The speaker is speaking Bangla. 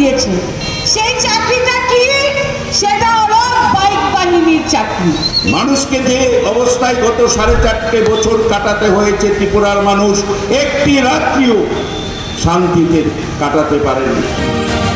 দিয়েছে। সেই চাকরিটা কি? সেটা হলো বাইক বাহিনীর চাকরি। মানুষকে যে অবস্থায় গত 4.5 বছর কাটাতে হয়েছে, ত্রিপুরার মানুষ একটি রাত্রিও শান্তিতে কাটাতে পারেনি।